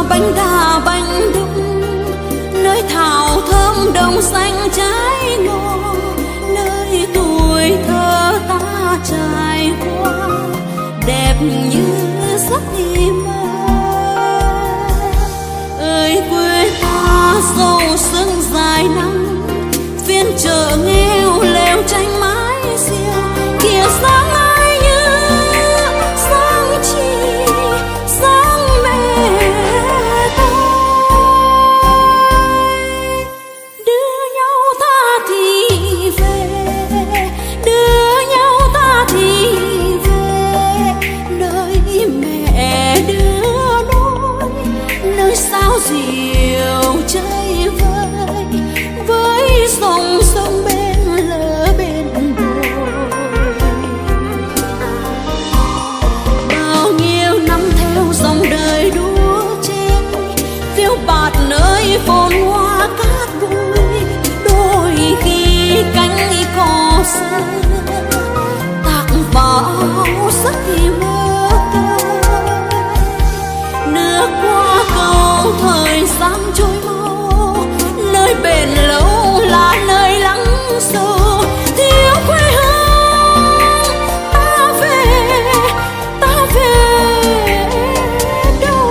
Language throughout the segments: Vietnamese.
bánh đa bánh đúc, nơi thảo thơm đồng xanh trái ngô, nơi tuổi thơ ta trải qua đẹp như giấc mơ. Ơi quê ta dâu sương dài năm, phiên chợ nghèo lều tranh mái xiêu, kìa sáng ai như sáng chị sáng mẹ tôi. Đưa nhau ta thì về, đưa nhau ta thì về, nơi mẹ đưa nuôi, nơi sao diều chơi vơi với dòng sông bên lỡ bên đồi. Bao nhiêu năm theo dòng đời đua trên, phiêu bạt nơi phồn hoa cát bụi, đôi khi cánh cỏ xưa tạc vào giấc mơ tôi. Nước qua cầu thời gian trôi mau, nơi bền lâu là nơi lắng sâu. Thiếu quê hương ta về đâu.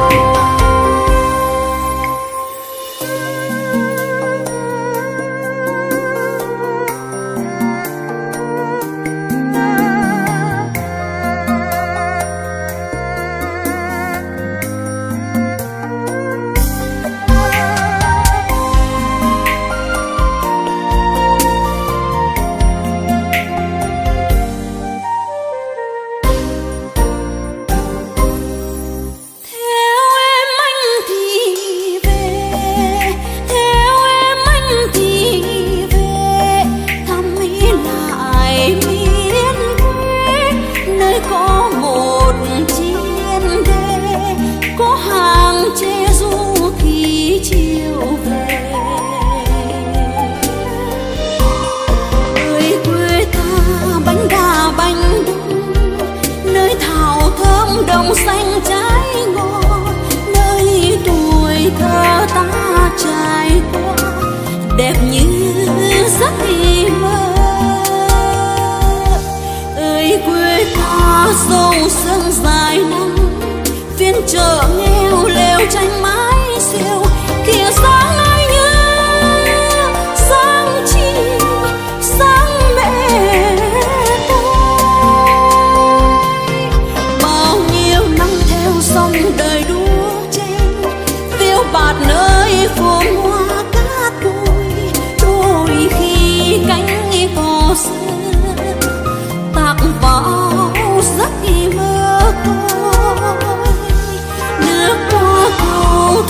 Đồng xanh trái ngô, nơi tuổi thơ ta trải qua đẹp như giấc mơ. Ơi quê ta dâu sương dài năm, phiên chợ nghèo lều tranh mái xiêu, kìa sáng ai như sáng chị sáng mẹ tôi. Dòng đời đua trên, phiêu bạt nơi phồn hoa cát bụi, đôi khi cánh cỏ xưa tạc vào giấc mơ tôi. Nước qua cầu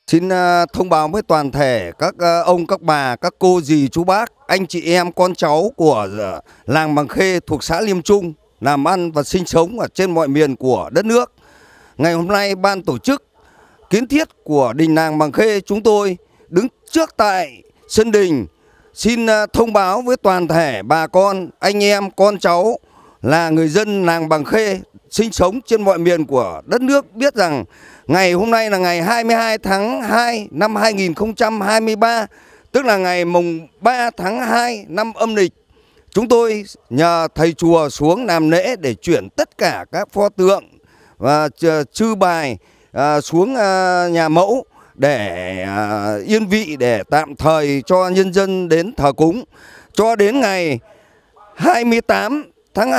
Xin thông báo với toàn thể các ông, các bà, các cô, dì, chú bác, anh chị em, con cháu của làng Bằng Khê thuộc xã Liêm Trung làm ăn và sinh sống ở trên mọi miền của đất nước. Ngày hôm nay ban tổ chức kiến thiết của đình làng Bằng Khê chúng tôi đứng trước tại sân đình xin thông báo với toàn thể bà con, anh em, con cháu là người dân làng Bằng Khê sinh sống trên mọi miền của đất nước biết rằng ngày hôm nay là ngày 22 tháng 2 năm 2023, tức là ngày mùng 3 tháng 2 năm âm lịch. Chúng tôi nhờ thầy chùa xuống làm lễ để chuyển tất cả các pho tượng và chư bài xuống nhà mẫu để yên vị, để tạm thời cho nhân dân đến thờ cúng. Cho đến ngày 28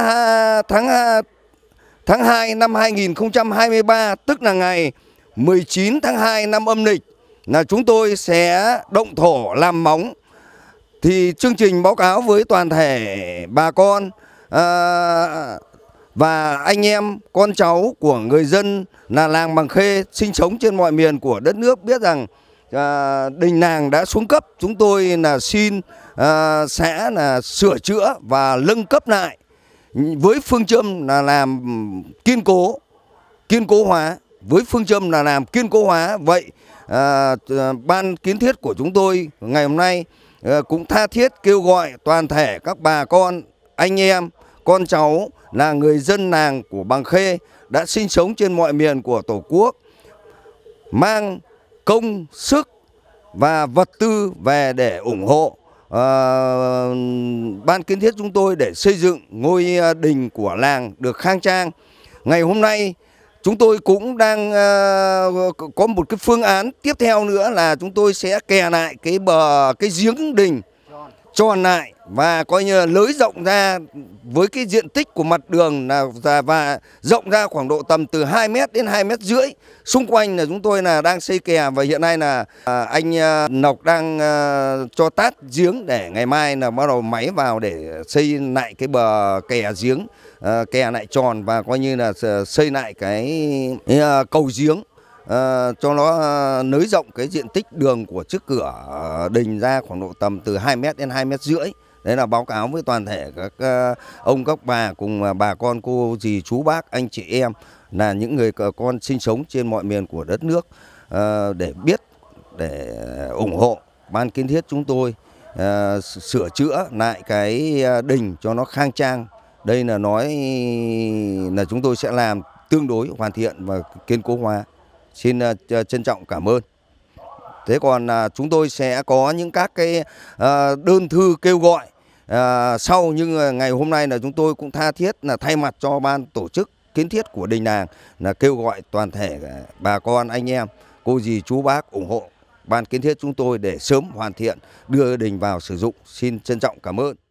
tháng 2 năm 2023, tức là ngày 19 tháng 2 năm âm lịch, là chúng tôi sẽ động thổ làm móng. Thì chương trình báo cáo với toàn thể bà con và anh em, con cháu của người dân là làng Bằng Khê sinh sống trên mọi miền của đất nước biết rằng đình làng đã xuống cấp. Chúng tôi là xin sẽ là sửa chữa và nâng cấp lại với phương châm là làm kiên cố hóa, với phương châm là làm kiên cố hóa. Vậy ban kiến thiết của chúng tôi ngày hôm nay cũng tha thiết kêu gọi toàn thể các bà con, anh em, con cháu là người dân làng của Bằng Khê đã sinh sống trên mọi miền của Tổ quốc mang công sức và vật tư về để ủng hộ ban kiến thiết chúng tôi để xây dựng ngôi đình của làng được khang trang. Ngày hôm nay chúng tôi cũng đang có một cái phương án tiếp theo nữa là chúng tôi sẽ kè lại cái giếng đình tròn lại và coi như là lới rộng ra với cái diện tích của mặt đường là và rộng ra khoảng độ tầm từ 2 mét đến 2,5 mét. Xung quanh là chúng tôi là đang xây kè và hiện nay là anh Nọc đang cho tát giếng để ngày mai là bắt đầu máy vào để xây lại cái bờ kè giếng, kè lại tròn và coi như là xây lại cái cầu giếng cho nó nới rộng cái diện tích đường của trước cửa đình ra khoảng độ tầm từ 2 mét đến 2,5 mét. Đấy là báo cáo với toàn thể các ông, các bà cùng bà con, cô, dì, chú, bác, anh chị em là những người con sinh sống trên mọi miền của đất nước để biết, để ủng hộ ban kiến thiết chúng tôi sửa chữa lại cái đình cho nó khang trang. Đây là nói là chúng tôi sẽ làm tương đối hoàn thiện và kiên cố hóa. Xin trân trọng cảm ơn. Thế còn chúng tôi sẽ có những các cái đơn thư kêu gọi sau, nhưng ngày hôm nay là chúng tôi cũng tha thiết là thay mặt cho ban tổ chức kiến thiết của đình làng là kêu gọi toàn thể bà con, anh em, cô, dì, chú, bác ủng hộ ban kiến thiết chúng tôi để sớm hoàn thiện đưa đình vào sử dụng. Xin trân trọng cảm ơn.